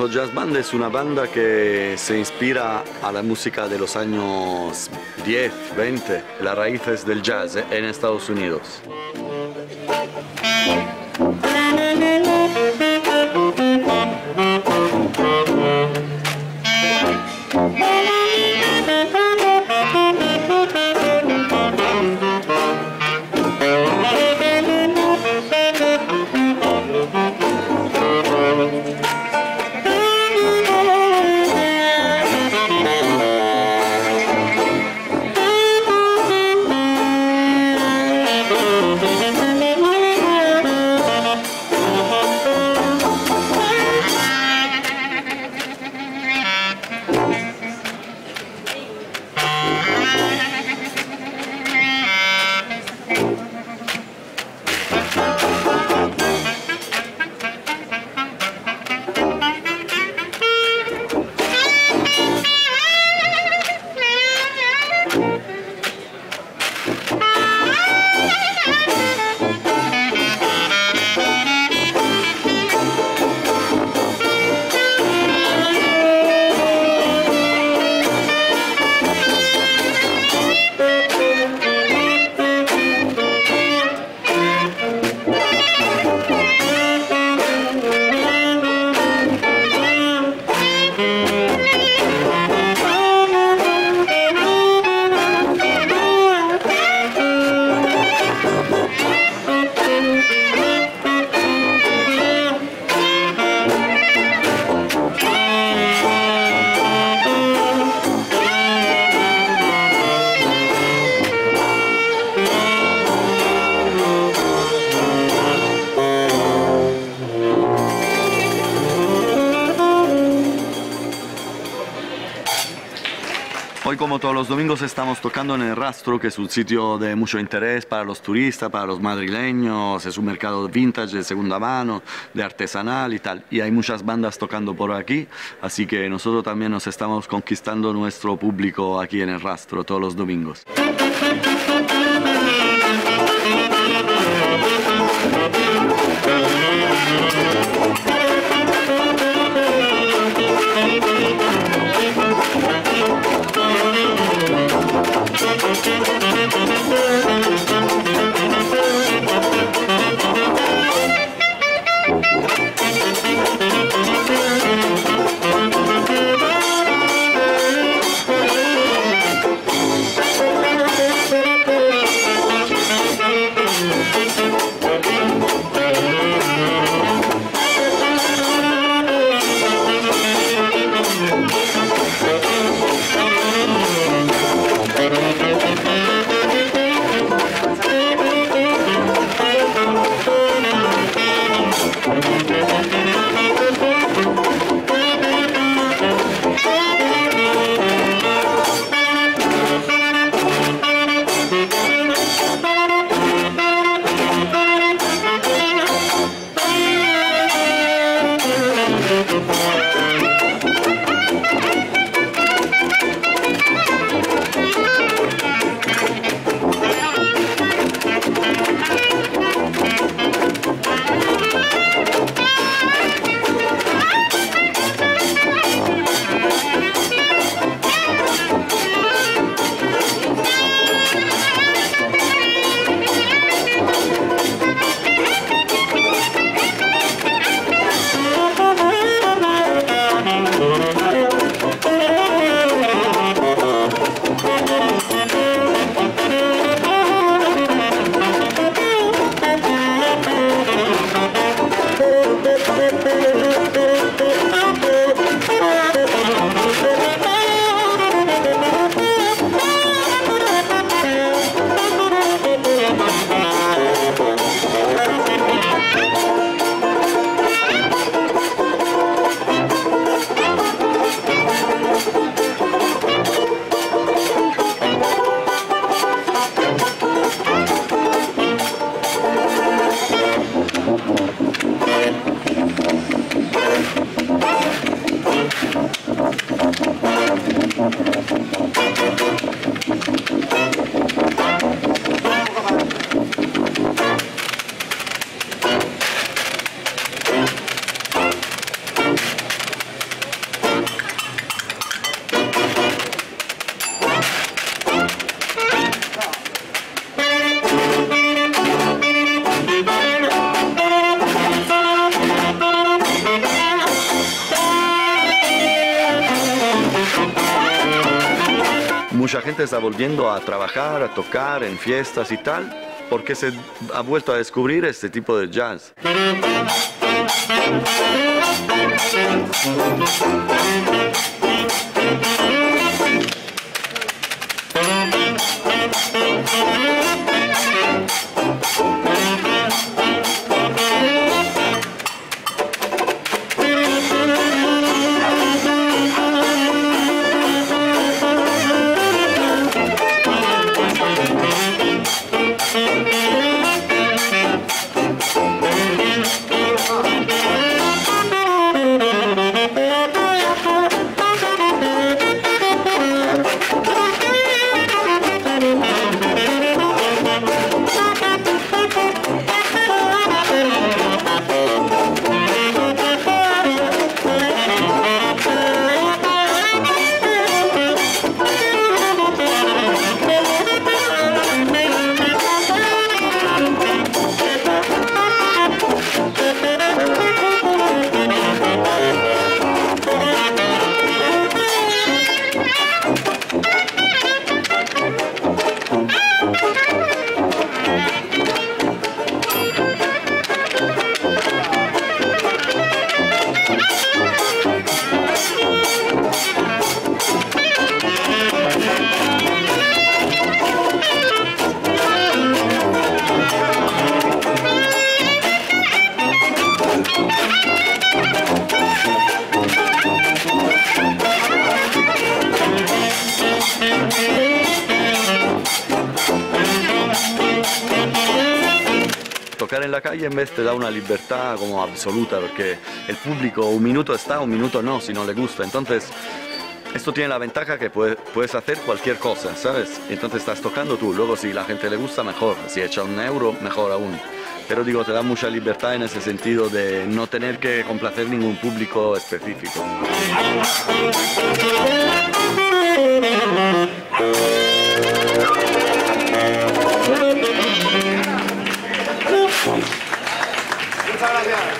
Los Jazz Band es una banda que se inspira a la música de los años 10, 20, las raíces del jazz en Estados Unidos. Hoy, como todos los domingos, estamos tocando en El Rastro, que es un sitio de mucho interés para los turistas, para los madrileños. Es un mercado vintage, de segunda mano, de artesanal y tal. Y hay muchas bandas tocando por aquí, así que nosotros también nos estamos conquistando nuestro público aquí en El Rastro todos los domingos. gente está volviendo a trabajar, a tocar en fiestas y tal, porque se ha vuelto a descubrir este tipo de jazz. Tocar en la calle en vez te da una libertad como absoluta, porque el público un minuto está, un minuto no, si no le gusta. Entonces, esto tiene la ventaja que puedes hacer cualquier cosa, ¿sabes? Entonces estás tocando tú, luego si la gente le gusta, mejor. Si echa un euro, mejor aún. Pero digo, te da mucha libertad en ese sentido de no tener que complacer ningún público específico. Muchas gracias.